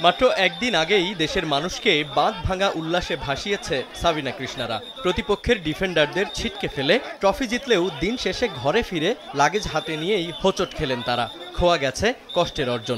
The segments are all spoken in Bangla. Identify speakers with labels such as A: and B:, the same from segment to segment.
A: মাত্র একদিন আগেই দেশের মানুষকে বাঁধ ভাঙা উল্লাসে ভাসিয়েছে সাবিনা কৃষ্ণারা। প্রতিপক্ষের ডিফেন্ডারদের ছিটকে ফেলে ট্রফি জিতলেও দিন শেষে ঘরে ফিরে লাগেজ হাতে নিয়েই হোঁচট খেলেন তারা। খোয়া গেছে কষ্টের অর্জন।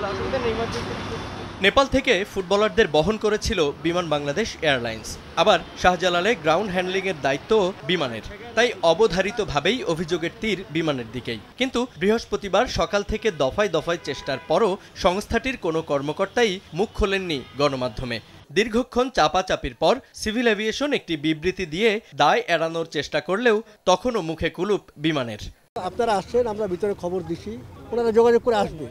A: নেপাল থেকে ফুটবলারদের বহন করেছিল বিমান বাংলাদেশ এয়ারলাইন্স। আবার শাহজালালে গ্রাউন্ড হ্যান্ডলিংয়ের দায়িত্ব বিমানের, তাই অবধারিতভাবেই অভিযোগের তীর বিমানের দিকেই। কিন্তু বৃহস্পতিবার সকাল থেকে দফায় দফায় চেষ্টার পরও সংস্থাটির কোনো কর্মকর্তাই মুখ খোলেননি গণমাধ্যমে। দীর্ঘক্ষণ চাপাচাপির পর সিভিল এভিয়েশন একটি বিবৃতি দিয়ে দায় এড়ানোর চেষ্টা করলেও তখনও মুখে কুলুপ বিমানের।
B: আপনারা আসছেন, আমরা ভিতরে খবর দিছি, ওনারা যোগাযোগ করে আসবে।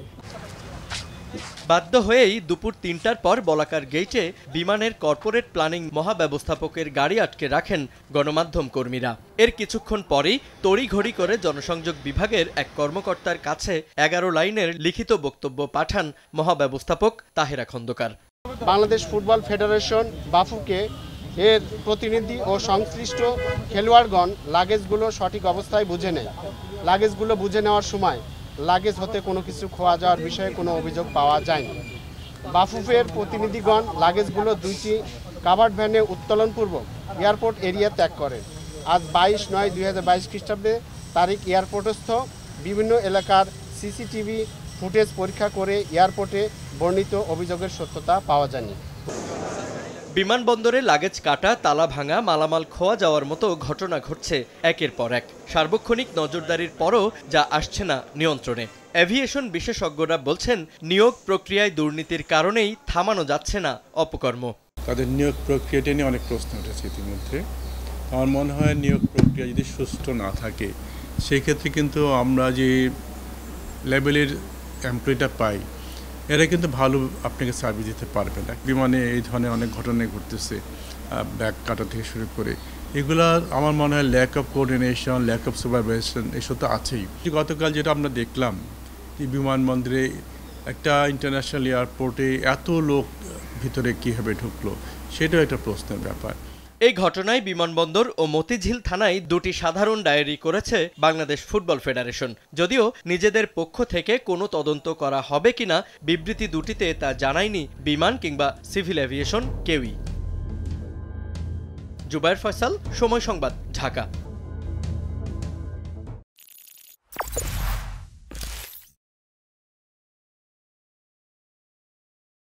A: বাধ্য হয়েই দুপুর ৩টার পর বলাকার গেইটে বিমানের কর্পোরেট প্ল্যানিং মহাব্যবস্থাপকের গাড়ি আটকে রাখেন গণমাধ্যম কর্মীরা। এর কিছুক্ষণ পরেই তড়িঘড়ি করে জনসংযোগ বিভাগের এক কর্মকর্তার কাছে ১১ লাইনের লিখিত বক্তব্য পাঠান মহাব্যবস্থাপক তাহেরা খন্দকার।
C: বাংলাদেশ ফুটবল ফেডারেশন বাফুকে এর প্রতিনিধি ও সংশ্লিষ্ট খেলোয়াড়গণ লাগেজগুলো সঠিক অবস্থায় বুঝে নেয়। লাগেজগুলো বুঝে নেওয়ার সময় লাগেজ হতে কোনো কিছু খোয়া যাওয়ার বিষয়ে কোনো অভিযোগ পাওয়া যায়নি। বাফুফের প্রতিনিধিগণ লাগেজগুলো 2টি কাভার্ড ভ্যানে উত্তোলনপূর্বক এয়ারপোর্ট এরিয়া ত্যাগ করেন। আজ 22/9/2022 খ্রিস্টাব্দে তারিখ এয়ারপোর্টস্থ বিভিন্ন এলাকার সিসিটিভি ফুটেজ পরীক্ষা করে এয়ারপোর্টে বর্ণিত অভিযোগের সত্যতা পাওয়া যায়নি।
A: বিমানবন্দরে লাগেজ কাটা, তালা ভাঙা, মালামাল খোয়া যাওয়ার মতো ঘটনা ঘটছে একের পর এক। সার্বক্ষণিক নজরদারির পরও যা আসছে না নিয়ন্ত্রণে। এভিয়েশন বিশেষজ্ঞরা বলছেন, নিয়োগ প্রক্রিয়ায় দুর্নীতির কারণেই থামানো যাচ্ছে না অপকর্ম।
D: তাদের নিয়োগ প্রক্রিয়াটা নিয়ে অনেক প্রশ্ন উঠেছে ইতিমধ্যে। আমার মনে হয় নিয়োগ প্রক্রিয়া যদি সুষ্ঠু না থাকে, সেই ক্ষেত্রে কিন্তু আমরা যে লেভেলের এমপ্লয়িটা পাই, এরা কিন্তু ভালো আপনাকে সার্ভিস দিতে পারবে না। বিমানে এই ধরনের অনেক ঘটনাই ঘটতেছে, ব্যাগ কাটা থেকে শুরু করে। এগুলা আমার মনে হয় lack of coordination, lack of supervision এসব তো আছেই। গতকাল যেটা আমরা দেখলাম, বিমানবন্দরে একটা ইন্টারন্যাশনাল এয়ারপোর্টে এত লোক ভিতরে কীভাবে ঢুকলো, সেটাও একটা প্রশ্নের ব্যাপার।
A: এই ঘটনায় বিমানবন্দর ও মতিঝিল থানায় 2টি সাধারণ ডায়েরি করেছে বাংলাদেশ ফুটবল ফেডারেশন। যদিও নিজেদের পক্ষ থেকে কোনো তদন্ত করা হবে কিনা বিবৃতি দুটিতে তা জানায়নি বিমান কিংবা সিভিল এভিয়েশন কেউই। জুবায়ের ফয়সাল, সময় সংবাদ, ঢাকা।